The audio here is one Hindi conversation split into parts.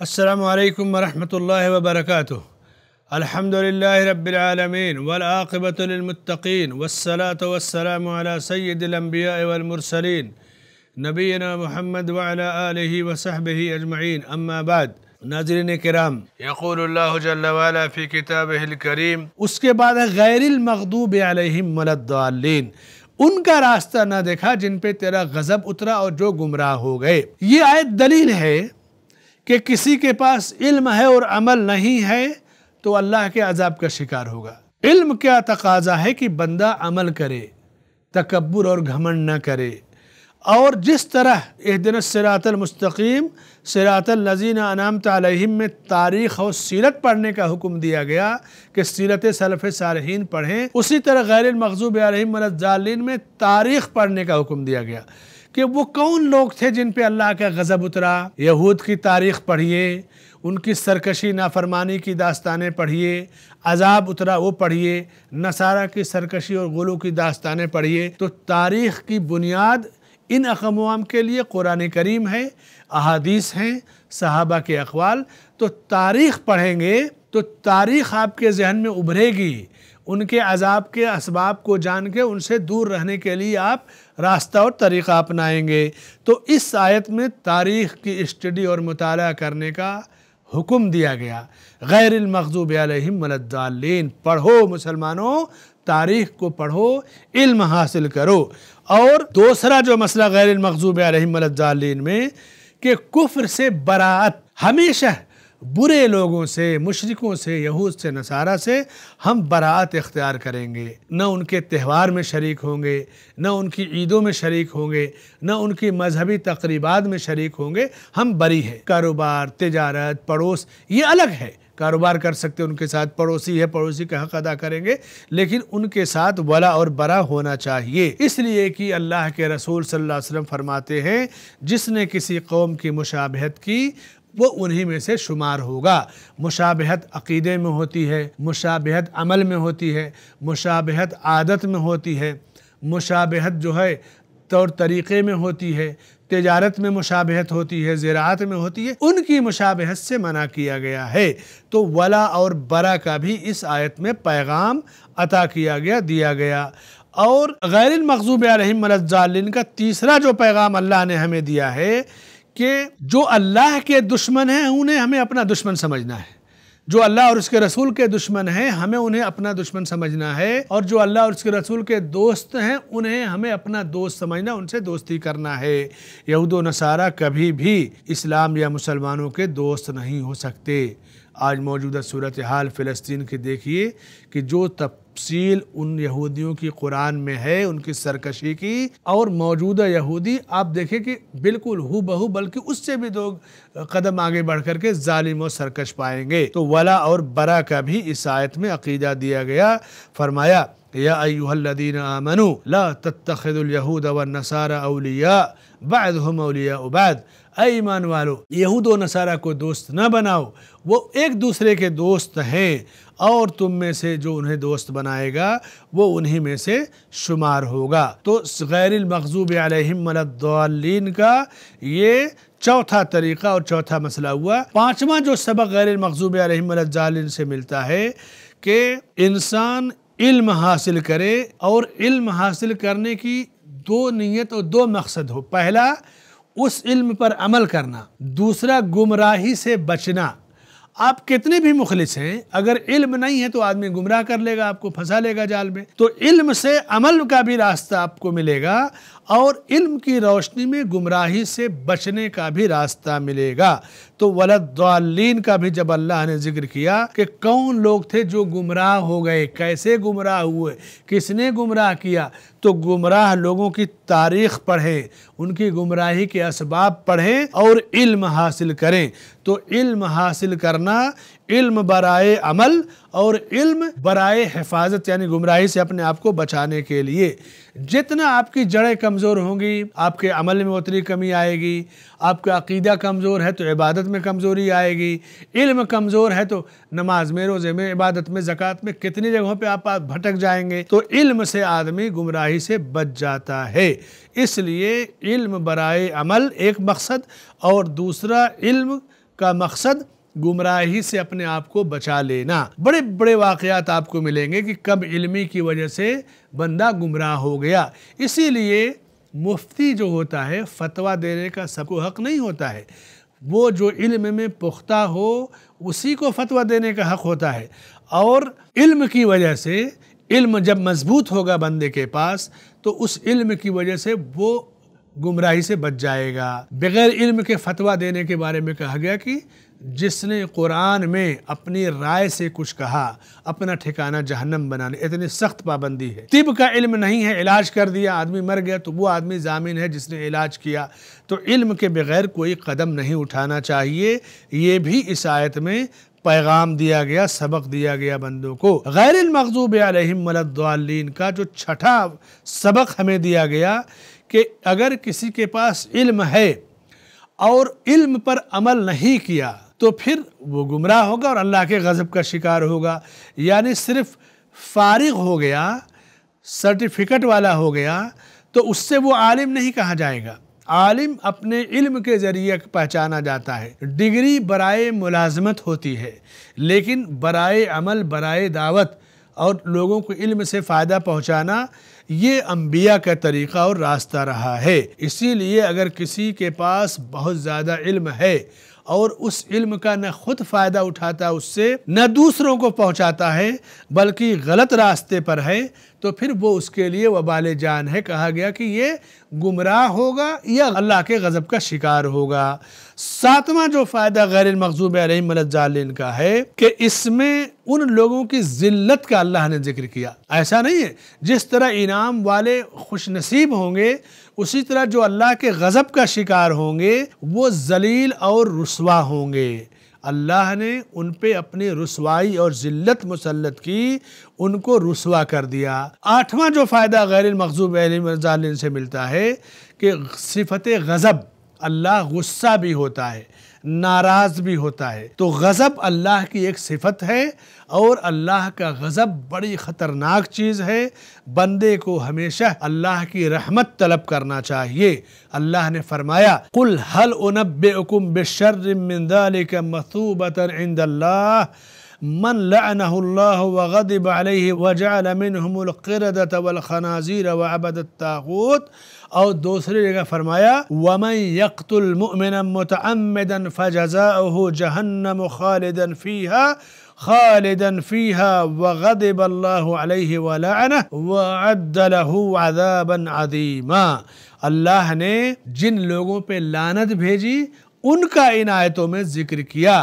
अस्सलामु अलैकुम वरहमतुल्लाहि वबरकातुहू। अल्हम्दुलिल्लाहि रब्बिल आलमीन वल आक़िबतु लिल मुत्तक़ीन वस्सलातु वस्सलामु अला सय्यिदिल अंबिया वल मुरसलीन नबीना मुहम्मद व अला आलिहि व सहबिहि अजमईन, अम्मा बाद। नाज़रीन किराम, यक़ूलुल्लाहु जल्ला व अला फ़ी किताबिहिल करीम, उसके बाद है गैरिल मग़दूबि अलैहिम वलद्दाल्लीन, उनका रास्ता न देखा जिन पे तेरा गज़ब उतरा और जो गुमराह हो गए। ये आयत दलील है कि किसी के पास इल्म है और अमल नहीं है तो अल्लाह के अजाब का शिकार होगा। इल्म क्या तकाजा है कि बंदा अमल करे, तकब्बुर और घमंड न करे, और जिस तरह इहदिनस सिरातल मुस्तकीम सिरातल लज़ीना अनअमता अलैहिम में तारीख़ और सीरत पढ़ने का हुक्म दिया गया कि सीरत सलफ़ सालिहीन पढ़ें, उसी तरह गैरिल मग़ज़ूबि अलैहिम वलद्दाल्लीन में तारीख़ पढ़ने का हुक्म दिया गया कि वो कौन लोग थे जिन पे अल्लाह का गज़ब उतरा। यहूद की तारीख़ पढ़िए, उनकी सरकशी नाफरमानी की दास्तानें पढ़िए, अजाब उतरा वो पढ़िए, नसारा की सरकशी और गुलू की दास्तानें पढ़िए। तो तारीख़ की बुनियाद इन अक़वाम के लिए कुरान करीम है, अहादीस हैं, सहाबा के अक़वाल। तो तारीख़ पढ़ेंगे तो तारीख़ आपके जहन में उभरेगी, उनके अजाब के असबाब को जान के उनसे दूर रहने के लिए आप रास्ता और तरीक़ा अपनाएंगे। तो इस आयत में तारीख़ की स्टडी और मुताला करने का हुक्म दिया गया। गैरिल मग़ज़ूबि अलैहिम वलद्दाल्लीन, पढ़ो मुसलमानों, तारीख़ को पढ़ो, इल्म हासिल करो। और दूसरा जो मसला गैरिल मग़ज़ूबि अलैहिम वलद्दाल्लीन में कि कुफ्र से बराअत, हमेशा बुरे लोगों से, मुशरिकों से, यहूद से, नसारा से हम बराअत इख्तियार करेंगे। न उनके त्यौहार में शरीक होंगे, न उनकी ईदों में शरीक होंगे, न उनकी मजहबी तक़रीबात में शरीक होंगे। हम बरी हैं। कारोबार, तिजारत, पड़ोस ये अलग है, कारोबार कर सकते हैं उनके साथ, पड़ोसी है, पड़ोसी का हक़ अदा करेंगे, लेकिन उनके साथ वला और बरा होना चाहिए। इसलिए कि अल्लाह के रसूल सल्लल्लाहु अलैहि वसल्लम फरमाते हैं, जिसने किसी कौम की मुशाबहत की वो उन्हीं में से शुमार होगा। मुशाबहत अक़ीदे में होती है, मुशाबहत अमल में होती है, मुशाबहत आदत में होती है, मुशाबहत जो है तौर तरीक़े में होती है, तिजारत में मुशाबहत होती है, ज़राअत में होती है। उनकी मुशाबहत से मना किया गया है। तो वला और बरा का भी इस आयत में पैगाम अता किया गया, दिया गया। और गैरिल मग़ज़ूबि अलैहिम वलद्दाल्लीन का तीसरा जो पैगाम अल्लाह ने हमें दिया है कि जो अल्लाह के दुश्मन हैं उन्हें हमें अपना दुश्मन समझना है। जो अल्लाह और उसके रसूल के दुश्मन हैं हमें उन्हें अपना दुश्मन समझना है, और जो अल्लाह और उसके रसूल के दोस्त हैं उन्हें हमें अपना दोस्त समझना, उनसे दोस्ती करना है। यहूद व नसारा कभी भी इस्लाम या मुसलमानों के दोस्त नहीं हो सकते। आज मौजूदा सूरत हाल फ़िलिस्तीन की देखिए कि जो तफसील उन यहूदियों की कुरान में है, उनकी सरकशी की, और मौजूदा यहूदी आप देखें कि बिल्कुल हू बहू, बल्कि उससे भी दो कदम आगे बढ़ कर के जालिम और सरकश पाएंगे। तो वला और बरा का भी इस आयत में अकीदा दिया गया। फरमाया, या अय्युहल्लज़ीना आमनू ला तत्तखिज़ुल यहूद वन नसारा औलिया बअदहुम औलिया बाद, ऐ ईमान वालो, यहूद व नसारा को दोस्त न बनाओ, वो एक दूसरे के दोस्त हैं, और तुम में से जो उन्हें दोस्त बनाएगा वो उन्हीं में से शुमार होगा। तो गैरिल मग़ज़ूबि अलैहिम वलद्दाल्लीन का ये चौथा तरीक़ा और चौथा मसला हुआ। पांचवा जो सबक गैरिल मग़ज़ूबि अलैहिम वलद्दाल्लीन से मिलता है कि इंसान इल्म हासिल करे, और इल्म हासिल करने की दो नीयत और दो मकसद हो। पहला, उस इल्म पर अमल करना, दूसरा गुमराही से बचना। आप कितने भी मुखलिस हैं, अगर इल्म नहीं है तो आदमी गुमराह कर लेगा, आपको फंसा लेगा जाल में। तो इल्म से अमल का भी रास्ता आपको मिलेगा, और इल्म की रोशनी में गुमराही से बचने का भी रास्ता मिलेगा। तो वलद्दाल्लीन का भी जब अल्लाह ने जिक्र किया कि कौन लोग थे जो गुमराह हो गए, कैसे गुमराह हुए, किसने गुमराह किया, तो गुमराह लोगों की तारीख़ पढ़ें, उनकी गुमराही के असबाब पढ़ें और इल्म हासिल करें। तो इल्म हासिल करना, इल्म बराए अमल और इल्म बराए हिफाजत, यानी गुमराही से अपने आप को बचाने के लिए। जितना आपकी जड़ें कमज़ोर होंगी, आपके अमल में उतनी कमी आएगी। आपका अक़ीदा कमज़ोर है तो इबादत में कमज़ोरी आएगी। इल्म कमज़ोर है तो नमाज में, रोज़े में, इबादत में, ज़कात में, कितनी जगहों पे आप भटक जाएंगे। तो इल्म से आदमी गुमराही से बच जाता है। इसलिए इल्म बराए अमल एक मकसद, और दूसरा इल्म का मकसद गुमराही से अपने आप को बचा लेना। बड़े बड़े वाक़यात आपको मिलेंगे कि कब इल्मी की वजह से बंदा गुमराह हो गया। इसीलिए मुफ्ती जो होता है फतवा देने का सबको हक नहीं होता है, वो जो इल्म में पुख्ता हो उसी को फतवा देने का हक होता है। और इल्म की वजह से, इल्म जब मजबूत होगा बंदे के पास तो उस इल्म की वजह से वो गुमराही से बच जाएगा। बगैर इल्म के फतवा देने के बारे में कहा गया कि जिसने कुरान में अपनी राय से कुछ कहा अपना ठिकाना जहन्नम बनाने, इतनी सख्त पाबंदी है। तिब का इल्म नहीं है, इलाज कर दिया आदमी मर गया तो वो आदमी जामिन है जिसने इलाज किया। तो इल्म के बगैर कोई कदम नहीं उठाना चाहिए। ये भी इस आयत में पैगाम दिया गया, सबक दिया गया बंदों को। गैरिल मग़ज़ूबि अलैहिम वलद्दाल्लीन का जो छठा सबक हमें दिया गया कि अगर किसी के पास इल्म है और इल्म पर अमल नहीं किया तो फिर वो गुमराह होगा और अल्लाह के गज़ब का शिकार होगा। यानी सिर्फ फारिग हो गया, सर्टिफिकेट वाला हो गया तो उससे वो आलिम नहीं कहा जाएगा। आलिम अपने इल्म के ज़रिए पहचाना जाता है। डिग्री बराए मुलाजमत होती है, लेकिन बराए अमल, बराए दावत और लोगों को इल्म से फ़ायदा पहुँचाना ये अंबिया का तरीक़ा और रास्ता रहा है। इसीलिए अगर किसी के पास बहुत ज़्यादा इल्म है और उस इल्म का न खुद फ़ायदा उठाता उससे, न दूसरों को पहुंचाता है, बल्कि गलत रास्ते पर है, तो फिर वो उसके लिए वबाल जान है। कहा गया कि ये गुमराह होगा या अल्लाह के गज़ब का शिकार होगा। सातवां जो फ़ायदा गैरिल मग़ज़ूबि अलैहिम वलद्दाल्लीन का है कि इसमें उन लोगों की ज़िल्लत का अल्लाह ने जिक्र किया। ऐसा नहीं है जिस तरह इनाम वाले खुशनसीब होंगे उसी तरह जो अल्लाह के गज़ब का शिकार होंगे वो ज़लील और रुस्वा होंगे। अल्लाह ने उन पे अपनी रुस्वाई और ज़िल्लत मुसल्लत की, उनको रुस्वा कर दिया। आठवां जो फ़ायदा गैरिल मग़ज़ूबि अलैहिम वलद्दाल्लीन से मिलता है कि सिफ़त गज़ब, अल्लाह गुस्सा भी होता है, नाराज भी होता है। तो गज़ब अल्लाह की एक सिफत है और अल्लाह का गज़ब बड़ी ख़तरनाक चीज़ है। बंदे को हमेशा अल्लाह की रहमत तलब करना चाहिए। अल्लाह ने फरमाया कुल हल उनब्बिउकुम बिशर्रिम मिन ज़ालिका मसूबतन इंदल्लाह मन लअनहुल्लाहु व ग़ज़िब अलैहि व जअल मिनहुमुल क़िरदत वल ख़नाज़ीर व अबदत ताग़ूत। और दूसरी जगह फरमाया वमन यक़्तुल मुअमिनन मुतअम्मिदन फ़जज़ाउहु जहन्नम खालिदन फ़ीहा व ग़ज़िब अल्लाहु अलैहि व लअनहु व अद्द लहु अज़ाबन अज़ीमा। अल्लाह ने जिन लोगों पे लानत भेजी उनका इन आयतों में जिक्र किया।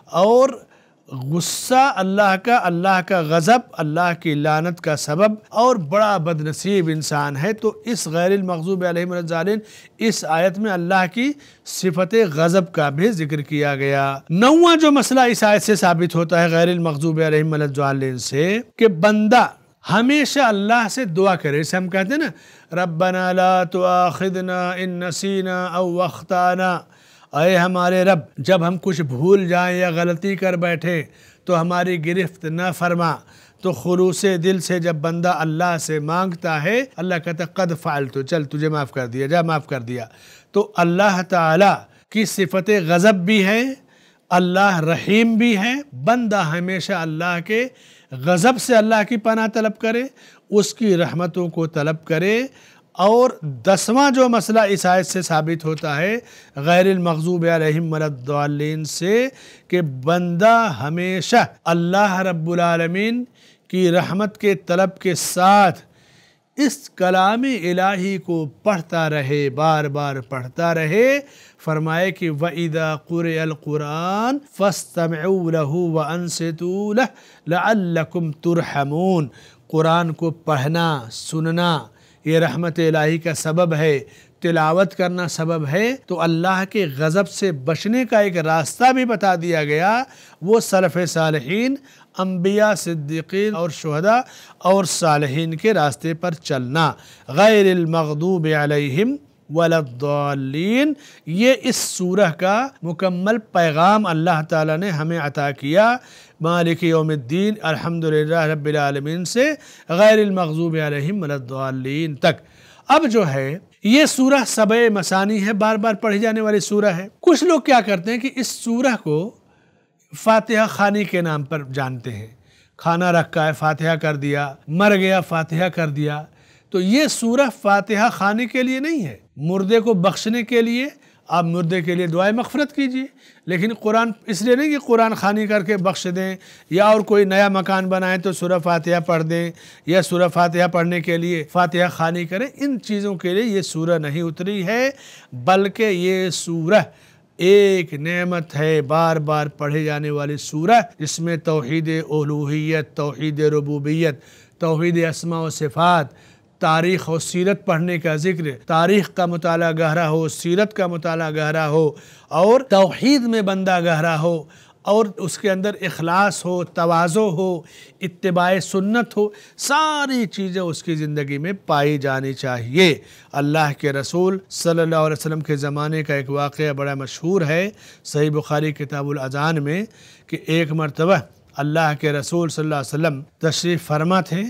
और गुस्सा अल्लाह का गज़ब अल्लाह की लानत का सबब और बड़ा बदनसीब इंसान है। तो इस गैरिल मग़ज़ूबि अलैहिम वलद्दाल्लीन इस आयत में अल्लाह की सिफत गज़ब का भी जिक्र किया गया। नौवां जो मसला इस आयत से साबित होता है गैरिल मग़ज़ूबि अलैहिम वलद्दाल्लीन से कि बंदा हमेशा अल्लाह से दुआ करे। जैसे हम कहते हैं ना रब्बना ला तुआखिदना इन नसीना औ अख्ताना, अरे हमारे रब जब हम कुछ भूल जाएं या गलती कर बैठे तो हमारी गिरफ्त न फरमा। तो खुलूसे दिल से जब बंदा अल्लाह से मांगता है अल्लाह कहता कद फ़अल्तु, चल तुझे माफ़ कर दिया, जा माफ़ कर दिया। तो अल्लाह ताला की सिफत गज़ब भी है, अल्लाह रहीम भी है। बंदा हमेशा अल्लाह के गज़ब से अल्लाह की पनाह तलब करे, उसकी रहमतों को तलब करे। और 10वां जो मसला इस आयत से साबित होता है गैरिल मग़ज़ूबि अलैहिम वलद्दाल्लीन से कि बंदा हमेशा अल्लाह रब्बुल आलमीन की रहमत के तलब के साथ इस कलाम इलाही को पढ़ता रहे, बार बार पढ़ता रहे। फरमाए कि वइज़ा क़ुरिअल क़ुरआन फ़स्तमिऊ लहू व अंसितू लहू लअल्लकुम तुरहमून। कुरान को पढ़ना, सुनना ये रहमत इलाही का सबब है, तिलावत करना सबब है। तो अल्लाह के गज़ब से बचने का एक रास्ता भी बता दिया गया, वो सलफ़ सालिहीन, अंबिया, सिद्दीक़ीन और शुहदा और सालिहीन के रास्ते पर चलना। गैरिल मग़ज़ूबि अलैहिम वलद्दाल्लीन, ये इस सूरह का मुकम्मल पैगाम अल्लाह ताला ने हमें अता किया मालिक यौमिद्दीन अल्हम्दुलिल्लाह रब्बिल आलमीन से गैरिल मग़ज़ूबि अलैहिम वलद्दाल्लीन तक। अब जो है ये सूरह सबे मसानी है, बार बार पढ़ी जाने वाली सूरह है। कुछ लोग क्या करते हैं कि इस सूरह को फातिहा खानी के नाम पर जानते हैं। खाना रखा है, फातिहा कर दिया, मर गया, फातिहा कर दिया। तो ये सूरह फातिहा खाने के लिए नहीं है, मुर्दे को बख्शने के लिए। आप मुर्दे के लिए दुआए मग़फ़िरत कीजिए, लेकिन कुरान इसलिए नहीं कि कुरान खानी करके बख्श दें, या और कोई नया मकान बनाएं तो सूरह फातिहा पढ़ दें, या सूरह फातिहा पढ़ने के लिए फातिहा खानी करें। इन चीज़ों के लिए ये सूरह नहीं उतरी है, बल्कि ये सूरह एक नेमत है, बार बार पढ़े जाने वाली सूरह, जिसमें तौहीद उलूहियत, तौहीद रुबूबियत, तौहीद अस्मा व सिफ़ात, तारीख़ और सीरत पढ़ने का जिक्र, तारीख़ का मुताला गहरा हो, सीरत का मुताला गहरा हो, और तौहीद में बंदा गहरा हो, और उसके अंदर इखलास हो, तवाज़ो हो, इत्तिबाए सुन्नत हो, सारी चीज़ें उसकी ज़िंदगी में पाई जानी चाहिए। अल्लाह के रसूल सल्लल्लाहु अलैहि वसल्लम के ज़माने का एक वाक़या बड़ा मशहूर है, सही बुखारी किताबुल अज़ान में, कि एक मरतबा अल्लाह के रसूल सल्लल्लाहु अलैहि वसल्लम तशरीफ़ फरमा थे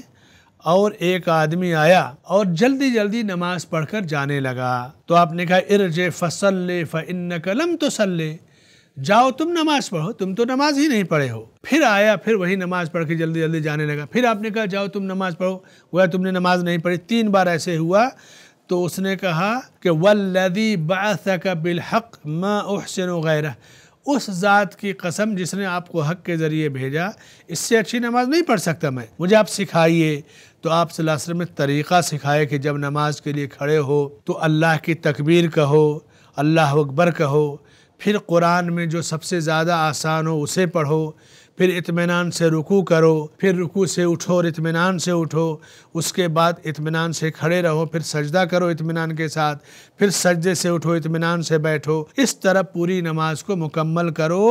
और एक आदमी आया और जल्दी जल्दी नमाज पढ़कर जाने लगा। तो आपने कहा इरजे फसल्ले फ़इन्नक लम तुसल्ले, जाओ तुम नमाज पढ़ो, तुम तो नमाज ही नहीं पढ़े हो। फिर आया, फिर वही नमाज पढ़ के जल्दी जल्दी जाने लगा। फिर आपने कहा जाओ तुम नमाज पढ़ो, गोया तुमने नमाज नहीं पढ़ी। 3 बार ऐसे हुआ तो उसने कहा कि वल्लज़ी बअसक बिलहक़ मा उहसिनु गैरह, उस ज़ात की कसम जिसने आपको हक़ के ज़रिए भेजा, इससे अच्छी नमाज नहीं पढ़ सकता मैं, मुझे आप सिखाइए। तो आप सल्लल्लाहु अलैहि वसल्लम ने तरीक़ा सिखाया कि जब नमाज के लिए खड़े हो तो अल्लाह की तकबीर कहो, अल्लाह अकबर कहो, फिर कुरान में जो सबसे ज़्यादा आसान हो उसे पढ़ो, फिर इत्मीनान से रुकू करो, फिर रुकू से उठो और इत्मीनान से उठो, उसके बाद इत्मीनान से खड़े रहो, फिर सजदा करो इत्मीनान के साथ, फिर सजदे से उठो, इत्मीनान से बैठो। इस तरह पूरी नमाज को मुकम्मल करो।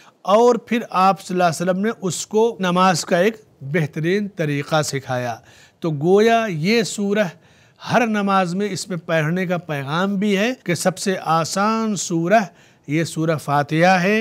और फिर आप सल्लल्लाहु अलैहि वसल्लम ने उसको नमाज का एक बेहतरीन तरीक़ा सिखाया। तो गोया ये सूरह हर नमाज में इसमें पढ़ने का पैगाम भी है कि सबसे आसान सूरह ये सूरह फातिहा है।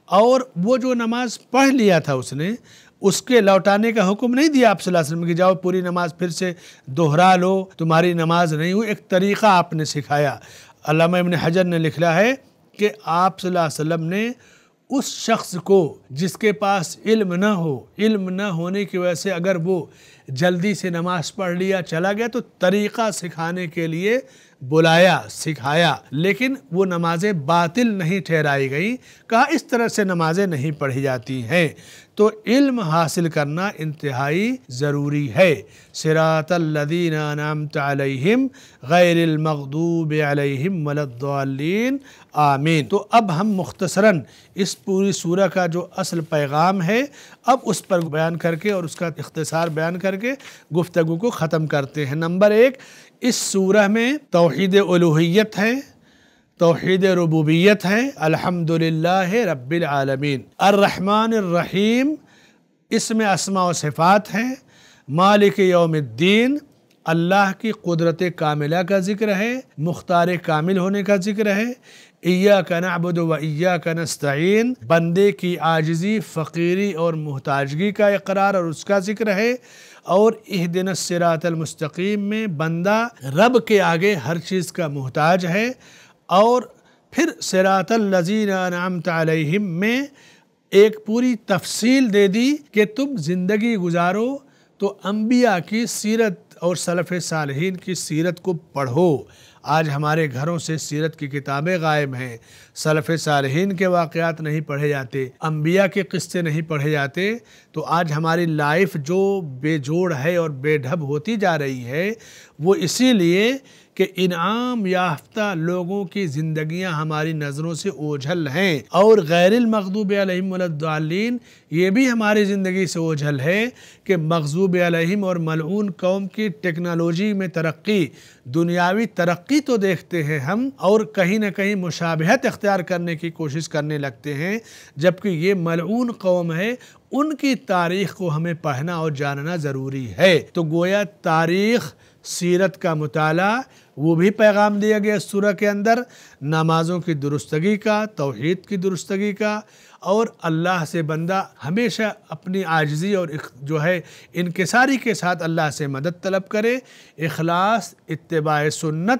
और वो जो नमाज पढ़ लिया था उसने, उसके लौटाने का हुक्म नहीं दिया आप सल्लल्लाहु अलैहि वसल्लम कि जाओ पूरी नमाज फिर से दोहरा लो, तुम्हारी नमाज नहीं हुई। एक तरीक़ा आपने सिखाया। अल्लामा इब्न हजर ने लिखा है कि आप सल्लल्लाहु अलैहि वसल्लम ने उस शख्स को जिसके पास इल्म न हो, इल्म न होने की वजह से अगर वो जल्दी से नमाज पढ़ लिया चला गया, तो तरीक़ा सिखाने के लिए बुलाया, सिखाया, लेकिन वो नमाजें बातिल नहीं ठहराई गई। कहा इस तरह से नमाजें नहीं पढ़ी जाती हैं। तो इल्म हासिल करना इंतहाई ज़रूरी है। सिरातल लज़ीना अनअमता अलैहिम गैरिल मग़दूबि अलैहिम वलद्दाल्लीन, आमीन। तो अब हम मुख्तसरन इस पूरी सूरह का जो असल पैगाम है, अब उस पर बयान करके और उसका इख्तिसार बयान करके गुफ्तगू को ख़त्म करते हैं। नंबर 1, इस सूरह में तौहीद उलूहियत है, तौहीद रुबूबियत है, अल्हम्दुलिल्लाह रब्बिल आलमीन, अर्रहमानिर रहीम, इसमें अस्मा व सिफ़ात है, मालिक यौमिद्दीन, अल्लाह की कुदरत कामिला का ज़िक्र है, मुख्तार कामिल होने का ज़िक्र है, इय्याका नअबुदु व इय्याका नस्तईन, बंदे की आजिज़ी, फ़कीरी और मुहताजगी का इक़रार और उसका ज़िक्र है। और इहदिनस सिरातल मुस्तक़ीम में बंदा रब के आगे हर चीज़ का मुहताज है। और फिर सिरातल लज़ीना अनअमता अलैहिम में एक पूरी तफसील दे दी कि तुम ज़िंदगी गुजारो तो अम्बिया की सीरत और सलफ़ सालिहीन की सीरत को पढ़ो। आज हमारे घरों से सीरत की किताबें गायब हैं, सलफ़ सालिहीन के वाक़यात नहीं पढ़े जाते, अम्बिया के क़िस्से नहीं पढ़े जाते। तो आज हमारी लाइफ जो बेजोड़ है और बेढब होती जा रही है, वो इसीलिए कि इनाम याफ्ता लोगों की ज़िंदगियां हमारी नज़रों से ओझल हैं। और गैरिल मग़दूबि अलैहिम वलद्दाल्लीन, ये भी हमारी ज़िंदगी से ओझल है कि मग़ज़ूब अलैहिम और मलऊन कौम की टेक्नोलॉजी में तरक्की, दुनियावी तरक्की तो देखते हैं हम, और कहीं ना कहीं मुशाबहत इख्तियार करने की कोशिश करने लगते हैं, जबकि ये मलऊन कौम है, उनकी तारीख़ को हमें पढ़ना और जानना ज़रूरी है। तो गोया तारीख़, सीरत का मुताला, वो भी पैगाम दिया गया सूरह के अंदर, नमाज़ों की दुरुस्तगी का, तौहीद की दुरुस्तगी का, और अल्लाह से बंदा हमेशा अपनी आजिज़ी और जो है इनकिसारी के साथ अल्लाह से मदद तलब करे, इखलास, इत्तिबाए सुन्नत,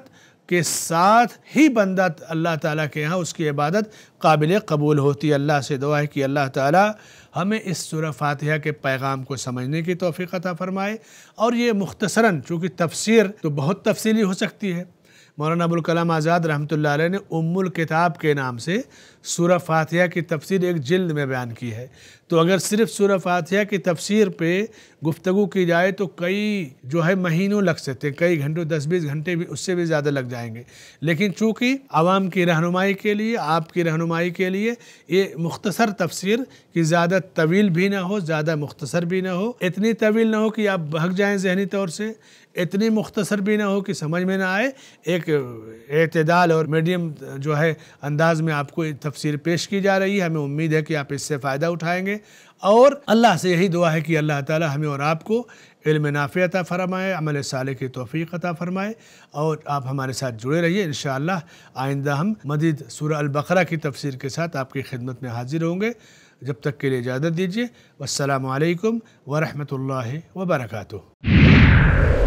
के साथ ही बंदा अल्लाह ताला के यहाँ उसकी इबादत काबिल कबूल होती है। अल्लाह से दुआ है कि अल्लाह ताला हमें इस सूरह फातिहा के पैगाम को समझने की तौफीक अता फरमाए। और ये मुख्तसरन, चूँकि तफसीर तो बहुत तफसीली हो सकती है, मौलाना अबुल कलाम आज़ाद रहमतुल्लाह अलैह ने उम्मुल किताब के नाम से सूरह फातिहा की तफसीर एक जिल्द में बयान की है। तो अगर सिर्फ सूरह फातिहा की तफसीर पे गुफ्तगू की जाए तो कई जो है महीनों लग सकते हैं, कई घंटों, 10-20 घंटे भी, उससे भी ज़्यादा लग जाएंगे। लेकिन चूँकि आवाम की रहनुमाई के लिए, आपकी रहनुमाई के लिए ये मुख्तसर तफसीर कि ज़्यादा तवील भी ना हो, ज़्यादा मुख्तसर भी ना हो, इतनी तवील ना हो कि आप भाग जाएँ जहनी तौर से, इतनी मुख्तसर भी ना हो कि समझ में ना आए। एक एतदाल और मीडियम जो है अंदाज में आपको तफसीर पेश की जा रही है। हमें उम्मीद है कि आप इससे फ़ायदा उठाएंगे और अल्लाह से यही दुआ है कि अल्लाह ताला हमें और आपको इल्म नाफ़ी अता फरमाए, अमल साले की तौफ़ीक़ अता फरमाए। और आप हमारे साथ जुड़े रहिए। इंशाअल्लाह आइंदा हम मज़ीद सूरह अल बक़रा की तफसीर के साथ आपकी खिदमत में हाजिर होंगे। जब तक के लिए इजाज़त दीजिए। वस्सलामु अलैकुम व रहमतुल्लाहि व बरकातुहू।